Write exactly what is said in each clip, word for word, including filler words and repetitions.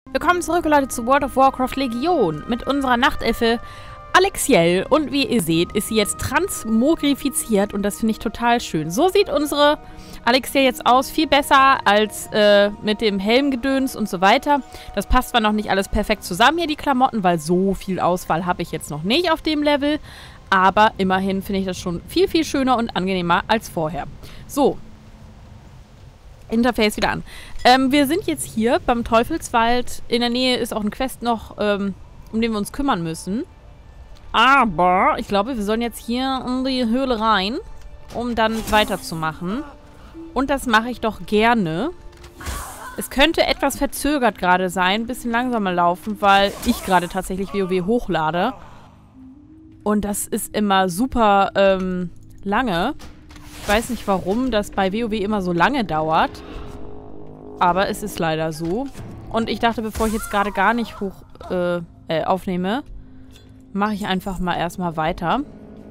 Willkommen zurück, Leute, zu World of Warcraft Legion mit unserer Nachtelfe Alexiel. Und wie ihr seht, ist sie jetzt transmogrifiziert und das finde ich total schön. So sieht unsere Alexiel jetzt aus. Viel besser als äh, mit dem Helmgedöns und so weiter. Das passt zwar noch nicht alles perfekt zusammen hier, die Klamotten, weil so viel Auswahl habe ich jetzt noch nicht auf dem Level. Aber immerhin finde ich das schon viel, viel schöner und angenehmer als vorher. So. Interface wieder an. Ähm, wir sind jetzt hier beim Teufelswald. In der Nähe ist auch ein Quest noch, ähm, um den wir uns kümmern müssen. Aber ich glaube, wir sollen jetzt hier in die Höhle rein, um dann weiterzumachen. Und das mache ich doch gerne. Es könnte etwas verzögert gerade sein, ein bisschen langsamer laufen, weil ich gerade tatsächlich WoW hochlade. Und das ist immer super ähm, lange. Ich weiß nicht, warum das bei WoW immer so lange dauert. Aber es ist leider so. Und ich dachte, bevor ich jetzt gerade gar nicht hoch äh, äh, aufnehme, mache ich einfach mal erstmal weiter.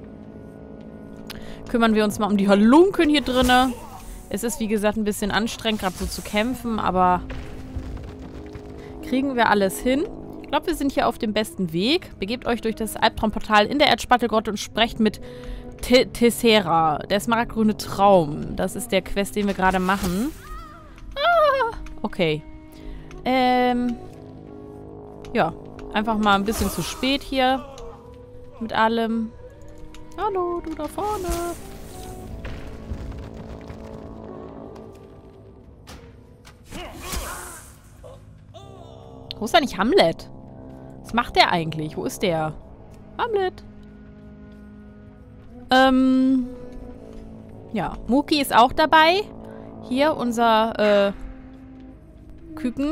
Kümmern wir uns mal um die Halunken hier drinne. Es ist, wie gesagt, ein bisschen anstrengend, gerade so zu kämpfen, aber kriegen wir alles hin. Ich glaube, wir sind hier auf dem besten Weg. Begebt euch durch das Albtraumportal in der Erdspattelgrotte und sprecht mit Tessera, der smaragdgrüne Traum. Das ist der Quest, den wir gerade machen. Ah, okay. Ähm. Ja, einfach mal ein bisschen zu spät hier. Mit allem. Hallo, du da vorne. Wo ist da nicht Hamlet? Was macht der eigentlich? Wo ist der? Hamlet. Ähm, ja, Muki ist auch dabei. Hier unser, äh, Küken.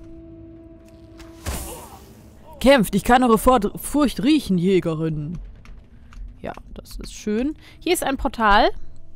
Kämpft, ich kann eure Furcht riechen, Jägerin. Ja, das ist schön. Hier ist ein Portal.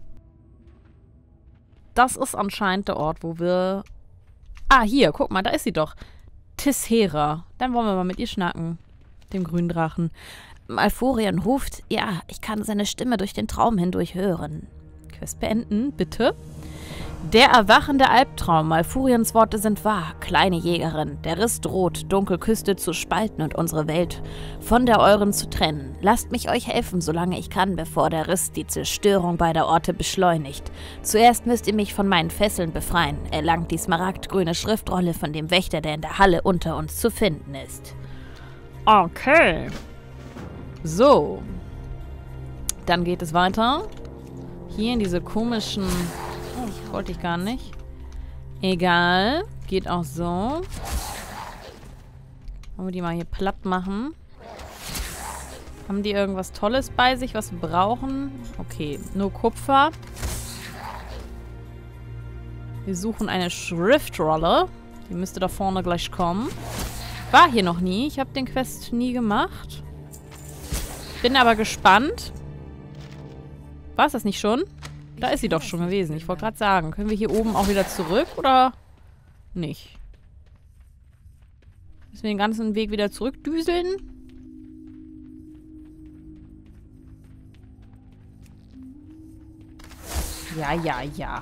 Das ist anscheinend der Ort, wo wir... Ah, hier, guck mal, da ist sie doch. Tessera. Dann wollen wir mal mit ihr schnacken. Dem grünen Drachen. Malfurion ruft. Ja, ich kann seine Stimme durch den Traum hindurch hören. Quest beenden, bitte. Der erwachende Albtraum. Malfurions Worte sind wahr. Kleine Jägerin. Der Riss droht, Dunkelküste zu spalten und unsere Welt von der euren zu trennen. Lasst mich euch helfen, solange ich kann, bevor der Riss die Zerstörung beider Orte beschleunigt. Zuerst müsst ihr mich von meinen Fesseln befreien. Erlangt die smaragdgrüne Schriftrolle von dem Wächter, der in der Halle unter uns zu finden ist. Okay. So. Dann geht es weiter. Hier in diese komischen... Oh, wollte ich gar nicht. Egal. Geht auch so. Wollen wir die mal hier platt machen? Haben die irgendwas Tolles bei sich, was wir brauchen? Okay, nur Kupfer. Wir suchen eine Schriftrolle. Die müsste da vorne gleich kommen. War hier noch nie. Ich habe den Quest nie gemacht. Bin aber gespannt. War es das nicht schon? Da ist sie doch schon gewesen. Ich wollte gerade sagen, können wir hier oben auch wieder zurück oder nicht? Müssen wir den ganzen Weg wieder zurückdüseln? Ja, ja, ja.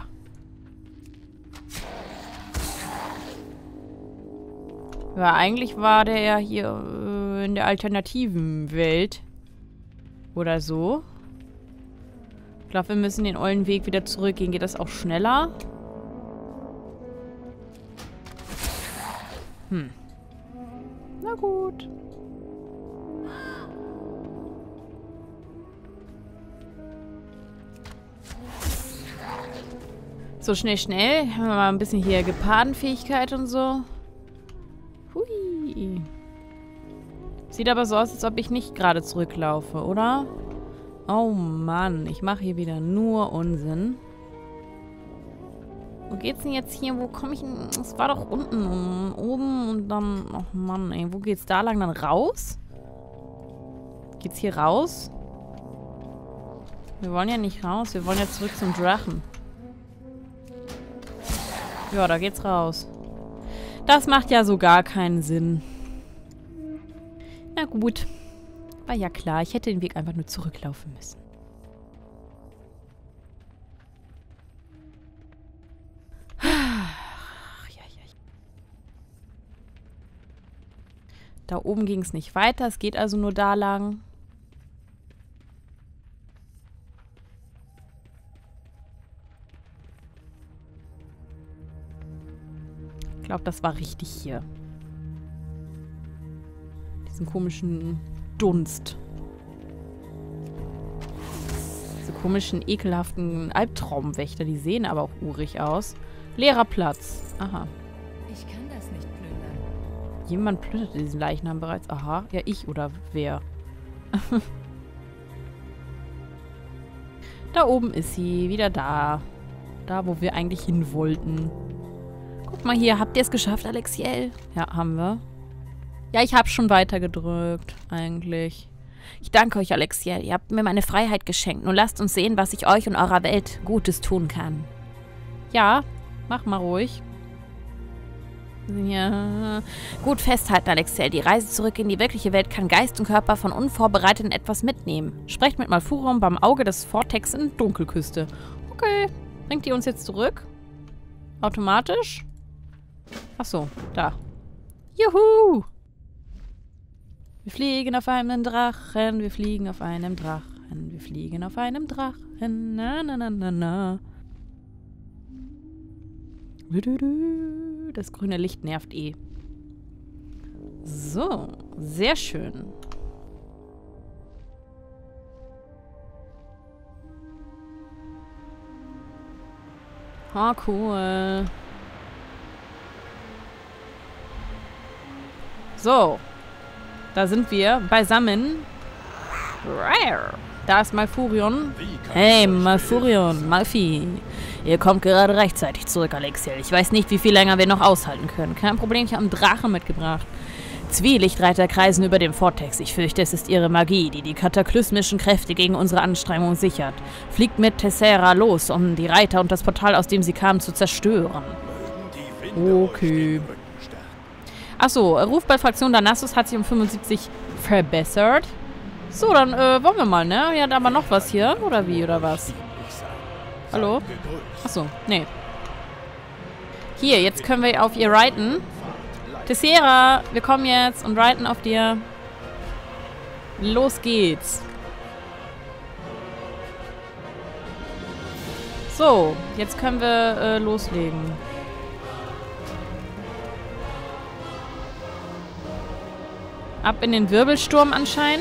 Ja, eigentlich war der ja hier äh, in der alternativen Welt. Oder so. Ich glaube, wir müssen den ollen Weg wieder zurückgehen. Geht das auch schneller? Hm. Na gut. So, schnell, schnell. Haben wir mal ein bisschen hier Gepardenfähigkeit und so. Hui. Sieht aber so aus, als ob ich nicht gerade zurücklaufe, oder? Oh Mann, ich mache hier wieder nur Unsinn. Wo geht's denn jetzt hier? Wo komme ich denn? Es war doch unten, oben und dann... Oh Mann, ey. Wo geht's da lang? Dann raus? Geht's hier raus? Wir wollen ja nicht raus. Wir wollen ja zurück zum Drachen. Ja, da geht's raus. Das macht ja so gar keinen Sinn. Na gut. War ja klar, ich hätte den Weg einfach nur zurücklaufen müssen. Ach, ja, ja. Da oben ging es nicht weiter. Es geht also nur da lang. Ich glaube, das war richtig hier. Diesen komischen Dunst. Diese komischen, ekelhaften Albtraumwächter, die sehen aber auch urig aus. Leerer Platz. Aha. Ich kann das nicht plündern. Jemand plünderte diesen Leichnam bereits. Aha. Ja, ich oder wer? Da oben ist sie. Wieder da. Da, wo wir eigentlich hin wollten. Guck mal hier. Habt ihr es geschafft, Alexiel? Ja, haben wir. Ja, ich habe schon weitergedrückt, eigentlich. Ich danke euch, Alexiel. Ihr habt mir meine Freiheit geschenkt. Nun lasst uns sehen, was ich euch und eurer Welt Gutes tun kann. Ja, mach mal ruhig. Ja. Gut festhalten, Alexiel. Die Reise zurück in die wirkliche Welt kann Geist und Körper von Unvorbereiteten etwas mitnehmen. Sprecht mit Malfurion beim Auge des Vortex in Dunkelküste. Okay. Bringt die uns jetzt zurück? Automatisch? Achso, da. Juhu! Wir fliegen auf einem Drachen, wir fliegen auf einem Drachen, wir fliegen auf einem Drachen, na na na na na. Das grüne Licht nervt eh. So, sehr schön. Oh, cool. So. Da sind wir beisammen. Da ist Malfurion. Hey, Malfurion, Malfi. Ihr kommt gerade rechtzeitig zurück, Alexiel. Ich weiß nicht, wie viel länger wir noch aushalten können. Kein Problem, ich habe einen Drachen mitgebracht. Zwielichtreiter kreisen über dem Vortex. Ich fürchte, es ist ihre Magie, die die kataklysmischen Kräfte gegen unsere Anstrengungen sichert. Fliegt mit Tessera los, um die Reiter und das Portal, aus dem sie kamen, zu zerstören. Okay. Achso, Ruf bei Fraktion Darnassus hat sich um fünfundsiebzig verbessert. So, dann äh, wollen wir mal, ne? Hier hat aber noch was hier. Oder wie, oder was? Hallo? Achso, nee. Hier, jetzt können wir auf ihr reiten. Tessera, wir kommen jetzt und reiten auf dir. Los geht's. So, jetzt können wir äh, loslegen. Ab in den Wirbelsturm anscheinend.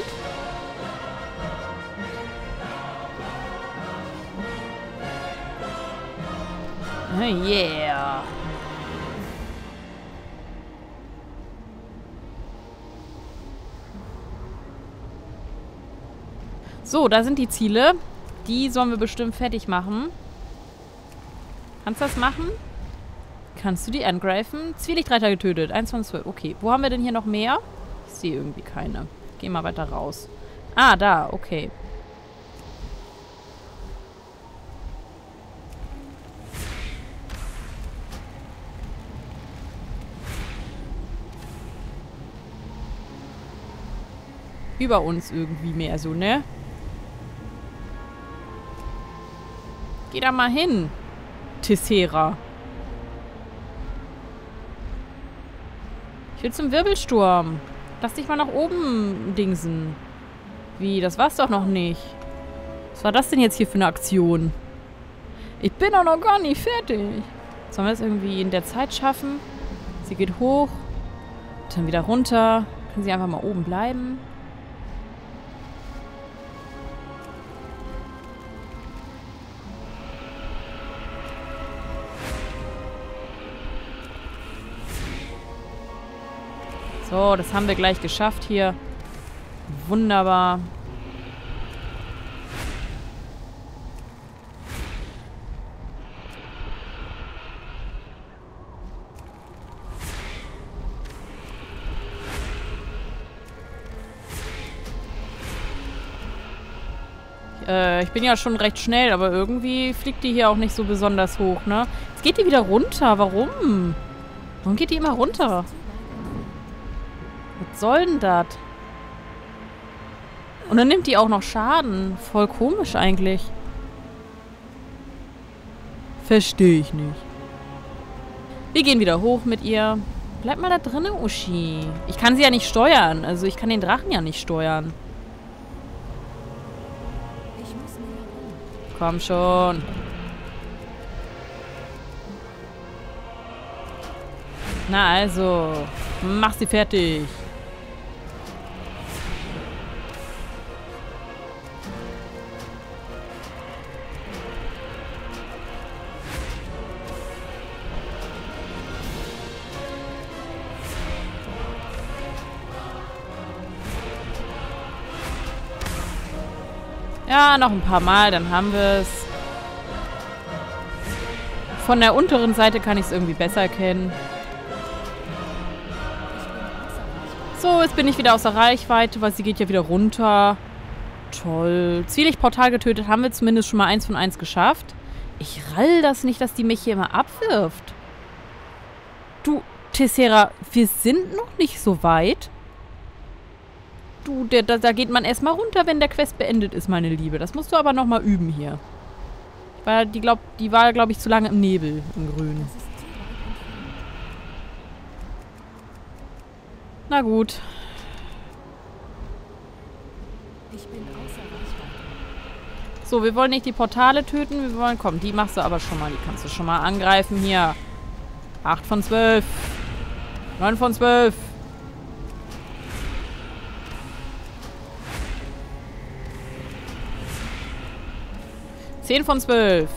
Oh yeah. So, da sind die Ziele. Die sollen wir bestimmt fertig machen. Kannst du das machen? Kannst du die angreifen? Zwielichtreiter getötet. eins von zwölf. Okay. Wo haben wir denn hier noch mehr? Ich sehe irgendwie keine. Geh mal weiter raus. Ah, da. Okay. Über uns irgendwie mehr so, ne? Geh da mal hin, Tessera. Ich will zum Wirbelsturm. Lass dich mal nach oben dingsen. Wie? Das war's doch noch nicht. Was war das denn jetzt hier für eine Aktion? Ich bin auch noch gar nicht fertig. Sollen wir das irgendwie in der Zeit schaffen? Sie geht hoch. Dann wieder runter. Kann sie einfach mal oben bleiben? So, das haben wir gleich geschafft hier. Wunderbar. Äh, ich bin ja schon recht schnell, aber irgendwie fliegt die hier auch nicht so besonders hoch, ne? Jetzt geht die wieder runter. Warum? Warum geht die immer runter? Was soll denn das? Und dann nimmt die auch noch Schaden. Voll komisch eigentlich. Verstehe ich nicht. Wir gehen wieder hoch mit ihr. Bleib mal da drinnen, Uschi. Ich kann sie ja nicht steuern. Also ich kann den Drachen ja nicht steuern. Komm schon. Na also, mach sie fertig. Ja, noch ein paar Mal, dann haben wir es. Von der unteren Seite kann ich es irgendwie besser erkennen. So, jetzt bin ich wieder außer Reichweite, weil sie geht ja wieder runter. Toll. Zwielichtportal getötet, haben wir zumindest schon mal eins von eins geschafft. Ich rall das nicht, dass die mich hier immer abwirft. Du, Tessera, wir sind noch nicht so weit. Du, der, da, da geht man erstmal runter, wenn der Quest beendet ist, meine Liebe. Das musst du aber nochmal üben hier. Weil die, glaub, die war, glaube ich, zu lange im Nebel, im Grün. Na gut. So, wir wollen nicht die Portale töten. Wir wollen, komm, die machst du aber schon mal. Die kannst du schon mal angreifen hier. acht von zwölf. neun von zwölf. zehn von zwölf.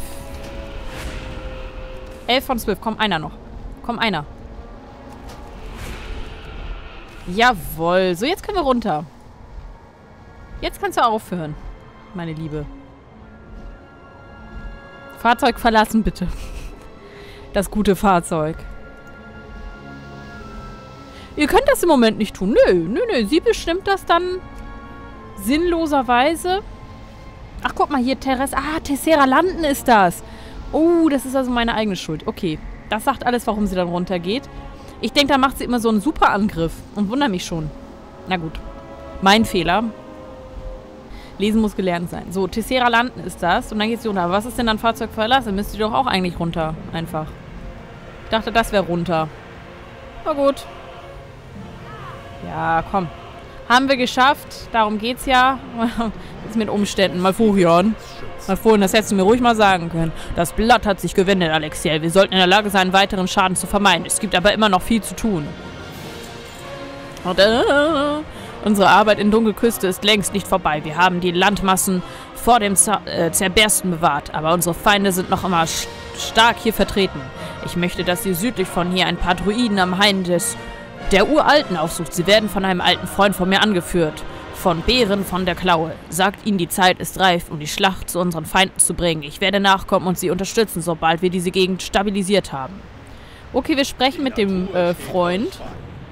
elf von zwölf. Komm, einer noch. Komm, einer. Jawohl. So, jetzt können wir runter. Jetzt kannst du aufhören, meine Liebe. Fahrzeug verlassen, bitte. Das gute Fahrzeug. Ihr könnt das im Moment nicht tun. Nö, nö, nö. Sie bestimmt das dann sinnloserweise. Ach, guck mal, hier, Terrace. Ah, Tessera landen ist das. Oh, das ist also meine eigene Schuld. Okay, das sagt alles, warum sie dann runtergeht. Ich denke, da macht sie immer so einen super Angriff. Und wundere mich schon. Na gut. Mein Fehler. Lesen muss gelernt sein. So, Tessera landen ist das. Und dann geht sie runter. Aber was ist denn dann Fahrzeug verlassen? Müsste die doch auch eigentlich runter. Einfach. Ich dachte, das wäre runter. Na gut. Ja, komm. Haben wir geschafft. Darum geht's ja. Jetzt mit Umständen. Malfurion. Malfurion, das hättest du mir ruhig mal sagen können. Das Blatt hat sich gewendet, Alexiel. Wir sollten in der Lage sein, weiteren Schaden zu vermeiden. Es gibt aber immer noch viel zu tun. Und, äh, unsere Arbeit in Dunkelküste ist längst nicht vorbei. Wir haben die Landmassen vor dem Zer äh, Zerbersten bewahrt. Aber unsere Feinde sind noch immer st stark hier vertreten. Ich möchte, dass ihr südlich von hier ein paar Druiden am Hain des der Uralten aufsucht. Sie werden von einem alten Freund von mir angeführt. Von Bären von der Klaue. Sagt ihnen, die Zeit ist reif, um die Schlacht zu unseren Feinden zu bringen. Ich werde nachkommen und sie unterstützen, sobald wir diese Gegend stabilisiert haben. Okay, wir sprechen mit dem äh, Freund.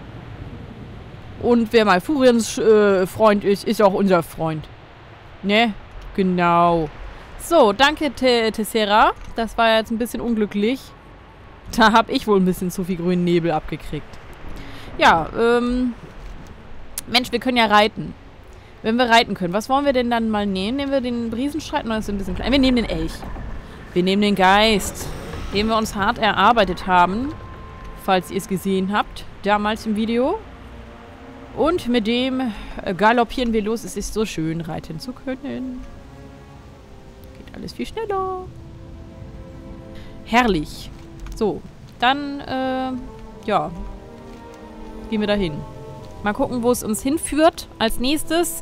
Und wer Malfurions äh, Freund ist, ist auch unser Freund. Ne? Genau. So, danke, Tessera. Das war jetzt ein bisschen unglücklich. Da habe ich wohl ein bisschen zu viel grünen Nebel abgekriegt. Ja, ähm... Mensch, wir können ja reiten. Wenn wir reiten können, was wollen wir denn dann mal nehmen? Nehmen wir den Riesenschreit? Nein, das ist ein bisschen klein. Wir nehmen den Elch. Wir nehmen den Geist, den wir uns hart erarbeitet haben. Falls ihr es gesehen habt, damals im Video. Und mit dem galoppieren wir los. Es ist so schön, reiten zu können. Geht alles viel schneller. Herrlich. So, dann, äh, ja. Gehen wir dahin. Mal gucken, wo es uns hinführt als nächstes.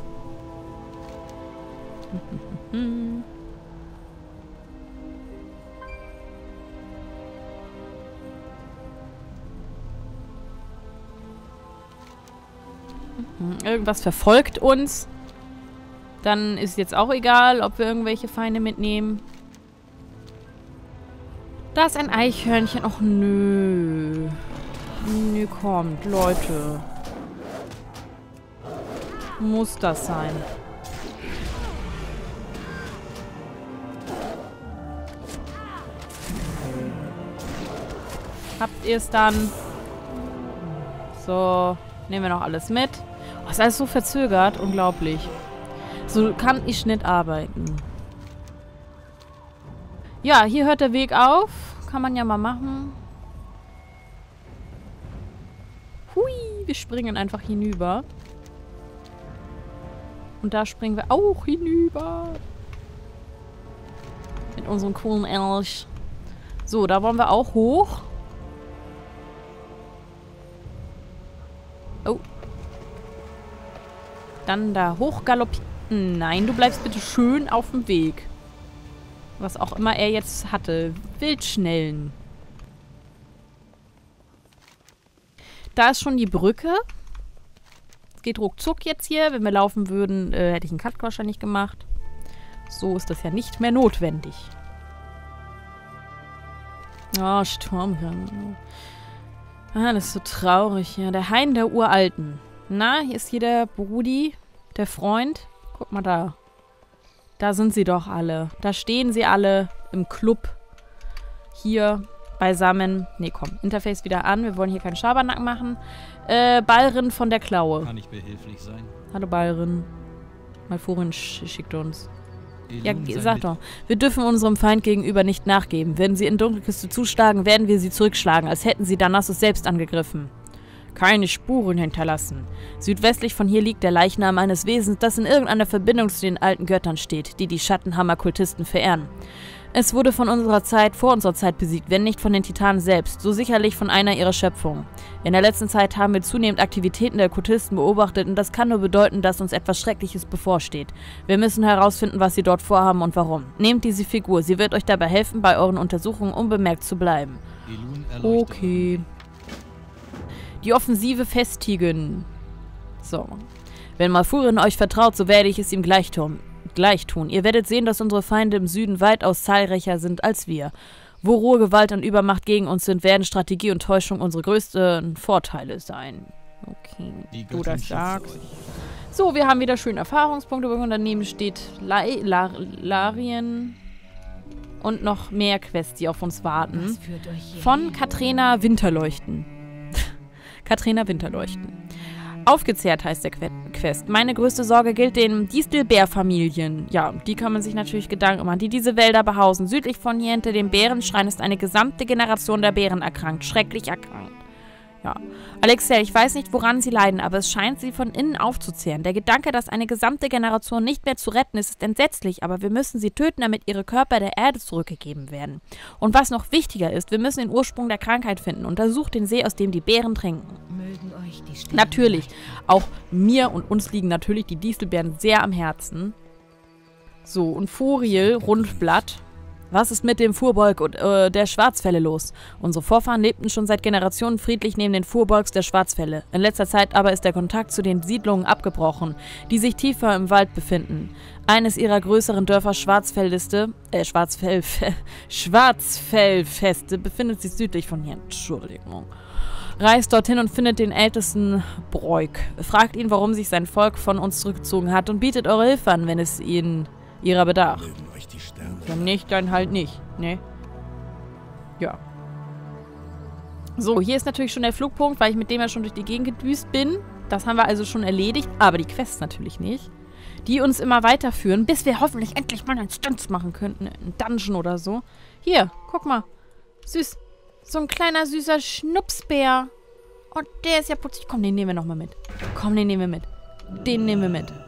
Irgendwas verfolgt uns. Dann ist jetzt auch egal, ob wir irgendwelche Feinde mitnehmen. Da ist ein Eichhörnchen. Och, nö. Nö, kommt, Leute. Muss das sein? Habt ihr es dann? So, nehmen wir noch alles mit. Oh, ist alles so verzögert. Unglaublich. So kann ich nicht arbeiten. Ja, hier hört der Weg auf. Kann man ja mal machen. Wir springen einfach hinüber. Und da springen wir auch hinüber. Mit unserem coolen Elch. So, da wollen wir auch hoch. Oh. Dann da hochgaloppieren. Nein, du bleibst bitte schön auf dem Weg. Was auch immer er jetzt hatte. Wildschnellen. Da ist schon die Brücke. Es geht ruckzuck jetzt hier. Wenn wir laufen würden, äh, hätte ich einen Cut wahrscheinlich gemacht. So ist das ja nicht mehr notwendig. Oh, Sturmgang. Ah, das ist so traurig. Ja, der Hain der Uralten. Na, hier ist hier der Brudi, der Freund. Guck mal da. Da sind sie doch alle. Da stehen sie alle im Club. Hier beisammen. Nee, komm. Interface wieder an. Wir wollen hier keinen Schabernack machen. Äh, Balrin von der Klaue. Kann ich behilflich sein? Hallo Balrin. Malfurion sch schickt uns. Ja, Elun, sag doch. Wir dürfen unserem Feind gegenüber nicht nachgeben. Wenn sie in Dunkelküste zuschlagen, werden wir sie zurückschlagen, als hätten sie Danassus selbst angegriffen. Keine Spuren hinterlassen. Südwestlich von hier liegt der Leichnam eines Wesens, das in irgendeiner Verbindung zu den alten Göttern steht, die die Schattenhammer-Kultisten verehren. Es wurde von unserer Zeit, vor unserer Zeit besiegt, wenn nicht von den Titanen selbst, so sicherlich von einer ihrer Schöpfungen. In der letzten Zeit haben wir zunehmend Aktivitäten der Kultisten beobachtet und das kann nur bedeuten, dass uns etwas Schreckliches bevorsteht. Wir müssen herausfinden, was sie dort vorhaben und warum. Nehmt diese Figur, sie wird euch dabei helfen, bei euren Untersuchungen unbemerkt zu bleiben. Okay. Die Offensive festigen. So. Wenn Malfurion euch vertraut, so werde ich es ihm gleich tun. Gleich tun. Ihr werdet sehen, dass unsere Feinde im Süden weitaus zahlreicher sind als wir. Wo rohe Gewalt und Übermacht gegen uns sind, werden Strategie und Täuschung unsere größten Vorteile sein. Okay, du das sagst. So, wir haben wieder schön Erfahrungspunkte. Und daneben steht La La Larien und noch mehr Quests, die auf uns warten. Von Katrina Winterleuchten. Katrina Winterleuchten. Aufgezehrt heißt der Quest. Meine größte Sorge gilt den Distelbär-Familien. Ja, die kann man sich natürlich Gedanken machen, die diese Wälder behausen. Südlich von hier hinter dem Bärenschrein ist eine gesamte Generation der Bären erkrankt. Schrecklich erkrankt. Ja. Alexia, ich weiß nicht, woran sie leiden, aber es scheint sie von innen aufzuzehren. Der Gedanke, dass eine gesamte Generation nicht mehr zu retten ist, ist entsetzlich, aber wir müssen sie töten, damit ihre Körper der Erde zurückgegeben werden. Und was noch wichtiger ist, wir müssen den Ursprung der Krankheit finden. Untersucht den See, aus dem die Bären trinken. Mögen euch die Sterne natürlich. Auch mir und uns liegen natürlich die Distelbären sehr am Herzen. So, und Furiel, Rundblatt. Was ist mit dem Furbolg und äh, der Schwarzfelle los? Unsere Vorfahren lebten schon seit Generationen friedlich neben den Furbolgs der Schwarzfelle. In letzter Zeit aber ist der Kontakt zu den Siedlungen abgebrochen, die sich tiefer im Wald befinden. Eines ihrer größeren Dörfer, Schwarzfelliste, äh, Schwarzfell, Schwarzfellfeste, befindet sich südlich von hier. Entschuldigung. Reist dorthin und findet den ältesten Broik. Fragt ihn, warum sich sein Volk von uns zurückgezogen hat und bietet eure Hilfe an, wenn es ihnen ihrer bedarf. Wenn nicht, dann halt nicht, ne? Ja. So, hier ist natürlich schon der Flugpunkt, weil ich mit dem ja schon durch die Gegend gedüst bin. Das haben wir also schon erledigt, aber die Quests natürlich nicht. Die uns immer weiterführen, bis wir hoffentlich endlich mal einen Stunts machen könnten. Einen Dungeon oder so. Hier, guck mal. Süß. So ein kleiner, süßer Schnupsbär. Und der ist ja putzig. Komm, den nehmen wir nochmal mit. Komm, den nehmen wir mit. Den nehmen wir mit.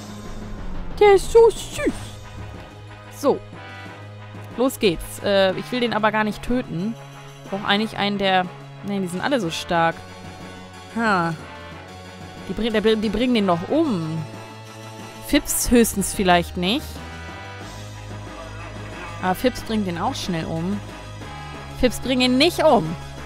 Der ist so süß. So. Los geht's. Äh, ich will den aber gar nicht töten. Ich brauche eigentlich einen, der... Nein, die sind alle so stark. Ha. Die, bring, der, die bringen den noch um. Fips höchstens vielleicht nicht. Aber Fips bringt den auch schnell um. Fips bringt ihn nicht um.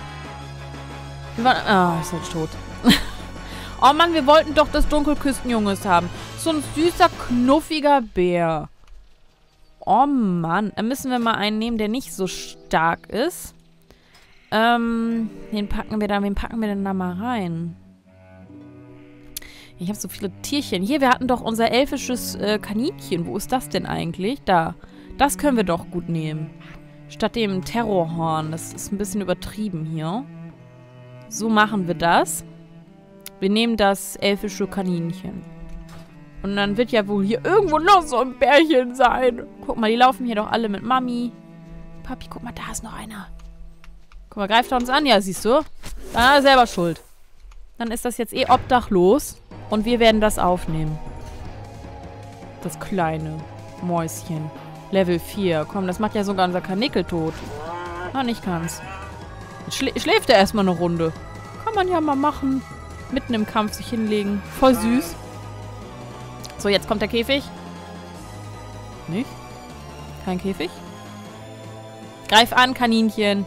Ah, oh, ist halt tot. Oh Mann, wir wollten doch das Dunkelküstenjunges haben. So ein süßer, knuffiger Bär. Oh Mann. Dann müssen wir mal einen nehmen, der nicht so stark ist. Ähm, den packen wir da, wen packen wir denn da mal rein? Ich habe so viele Tierchen. Hier, wir hatten doch unser elfisches äh, Kaninchen. Wo ist das denn eigentlich? Da. Das können wir doch gut nehmen. Statt dem Terrorhorn. Das ist ein bisschen übertrieben hier. So machen wir das. Wir nehmen das elfische Kaninchen. Und dann wird ja wohl hier irgendwo noch so ein Bärchen sein. Guck mal, die laufen hier doch alle mit Mami. Papi, guck mal, da ist noch einer. Guck mal, greift er uns an? Ja, siehst du? Dann hat er selber Schuld. Dann ist das jetzt eh obdachlos. Und wir werden das aufnehmen. Das kleine Mäuschen. Level vier. Komm, das macht ja sogar unser Karnickel tot. Na, nicht ganz. Jetzt schlä schläft er erstmal eine Runde. Kann man ja mal machen. Mitten im Kampf sich hinlegen. Voll süß. So, jetzt kommt der Käfig. Nicht? Kein Käfig? Greif an, Kaninchen.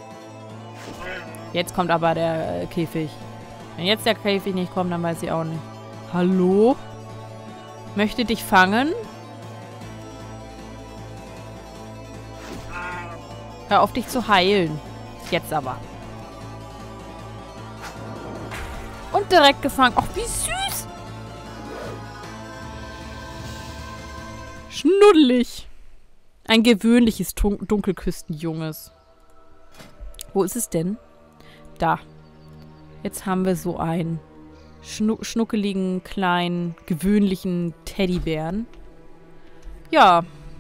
Jetzt kommt aber der äh, Käfig. Wenn jetzt der Käfig nicht kommt, dann weiß ich auch nicht. Hallo? Möchte dich fangen? Hör auf, dich zu heilen. Jetzt aber. Und direkt gefangen. Ach, wie süß. Schnuddelig. Ein gewöhnliches Dun- Dunkelküstenjunges. Wo ist es denn? Da. Jetzt haben wir so einen schnu schnuckeligen, kleinen, gewöhnlichen Teddybären. Ja.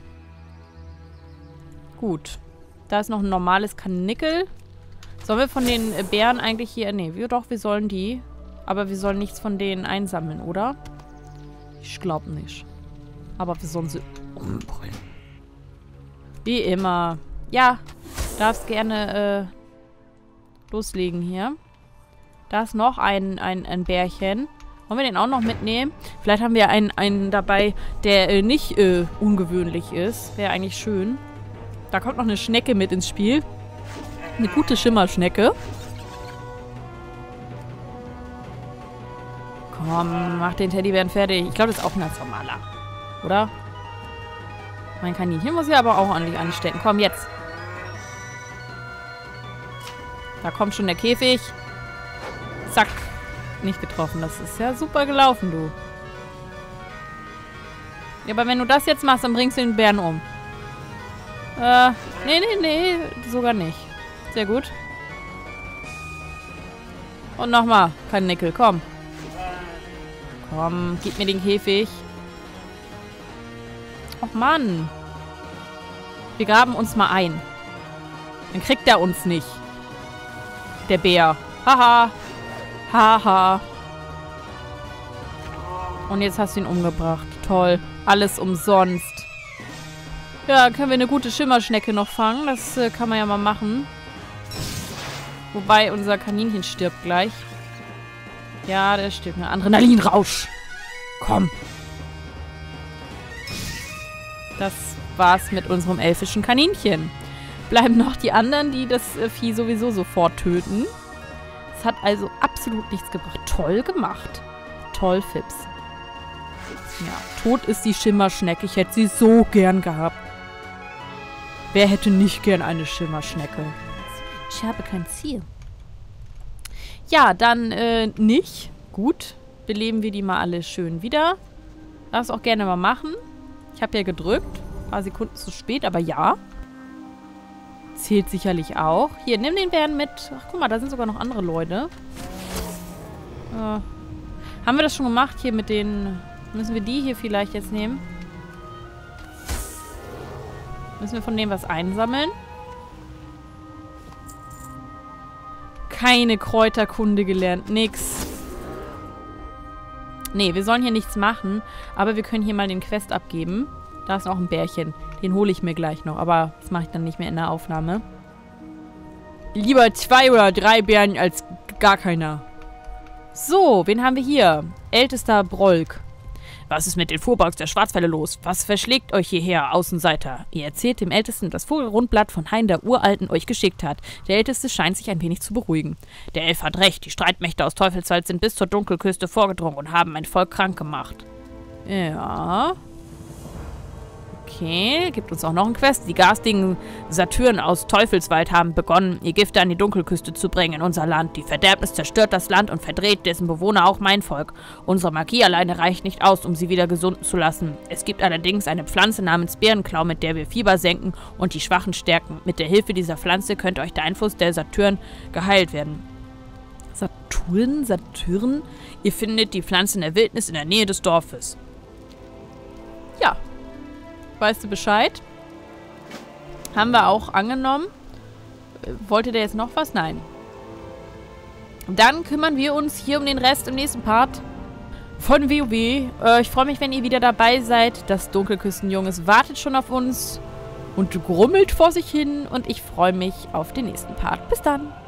Gut. Da ist noch ein normales Karnickel. Sollen wir von den Bären eigentlich hier... Nee, wir doch, wir sollen die. Aber wir sollen nichts von denen einsammeln, oder? Ich glaube nicht. Aber wir sollen sie umbringen. Wie immer. Ja, darfst gerne äh, loslegen hier. Da ist noch ein, ein, ein Bärchen. Wollen wir den auch noch mitnehmen? Vielleicht haben wir einen, einen dabei, der äh, nicht äh, ungewöhnlich ist. Wäre eigentlich schön. Da kommt noch eine Schnecke mit ins Spiel. Eine gute Schimmerschnecke. Komm, mach den Teddybären fertig. Ich glaube, das ist auch ein ganz normaler. Oder? Mein Kaninchen muss ja aber auch ordentlich anstecken. Komm, jetzt. Da kommt schon der Käfig. Zack. Nicht getroffen. Das ist ja super gelaufen, du. Ja, aber wenn du das jetzt machst, dann bringst du den Bären um. Äh, nee, nee, nee. Sogar nicht. Sehr gut. Und nochmal. Kein Nickel. Komm. Komm, gib mir den Käfig. Och, Mann. Wir graben uns mal ein. Dann kriegt er uns nicht. Der Bär. Haha. Haha. Und jetzt hast du ihn umgebracht. Toll. Alles umsonst. Ja, können wir eine gute Schimmerschnecke noch fangen. Das äh, kann man ja mal machen. Wobei unser Kaninchen stirbt gleich. Ja, der stirbt. Ein Adrenalinrausch. Komm. Das war's mit unserem elfischen Kaninchen. Bleiben noch die anderen, die das äh, Vieh sowieso sofort töten. Es hat also absolut nichts gebracht. Toll gemacht. Toll, Fips. Ja, tot ist die Schimmerschnecke. Ich hätte sie so gern gehabt. Wer hätte nicht gern eine Schimmerschnecke? Ich habe kein Ziel. Ja, dann äh, nicht. Gut. Beleben wir die mal alle schön wieder. Darfst auch gerne mal machen. Ich habe ja gedrückt. Ein paar Sekunden zu spät, aber ja. Zählt sicherlich auch. Hier, nimm den Bären mit. Ach, guck mal, da sind sogar noch andere Leute. Äh, haben wir das schon gemacht hier mit den... Müssen wir die hier vielleicht jetzt nehmen? Müssen wir von dem was einsammeln? Keine Kräuterkunde gelernt. Nix. Nee, wir sollen hier nichts machen. Aber wir können hier mal den Quest abgeben. Da ist noch ein Bärchen. Den hole ich mir gleich noch. Aber das mache ich dann nicht mehr in der Aufnahme. Lieber zwei oder drei Bären als gar keiner. So, wen haben wir hier? Ältester Brolk. Was ist mit den Fuhrparks der Schwarzwelle los? Was verschlägt euch hierher, Außenseiter? Ihr erzählt dem Ältesten das Vogelrundblatt von Hein der Uralten euch geschickt hat. Der Älteste scheint sich ein wenig zu beruhigen. Der Elf hat recht, die Streitmächte aus Teufelswald sind bis zur Dunkelküste vorgedrungen und haben mein Volk krank gemacht. Ja. Okay, gibt uns auch noch einen Quest. Die garstigen Satyren aus Teufelswald haben begonnen, ihr Gift an die Dunkelküste zu bringen in unser Land. Die Verderbnis zerstört das Land und verdreht dessen Bewohner auch mein Volk. Unsere Magie alleine reicht nicht aus, um sie wieder gesunden zu lassen. Es gibt allerdings eine Pflanze namens Bärenklau, mit der wir Fieber senken und die Schwachen stärken. Mit der Hilfe dieser Pflanze könnte euch der Einfluss der Satyren geheilt werden. Saturn? Satyren? Ihr findet die Pflanze in der Wildnis in der Nähe des Dorfes. Ja. Weißt du Bescheid? Haben wir auch angenommen. Wollte der jetzt noch was? Nein. Dann kümmern wir uns hier um den Rest im nächsten Part von WoW. Äh, ich freue mich, wenn ihr wieder dabei seid. Das Dunkelküstenjunges wartet schon auf uns und grummelt vor sich hin. Und ich freue mich auf den nächsten Part. Bis dann.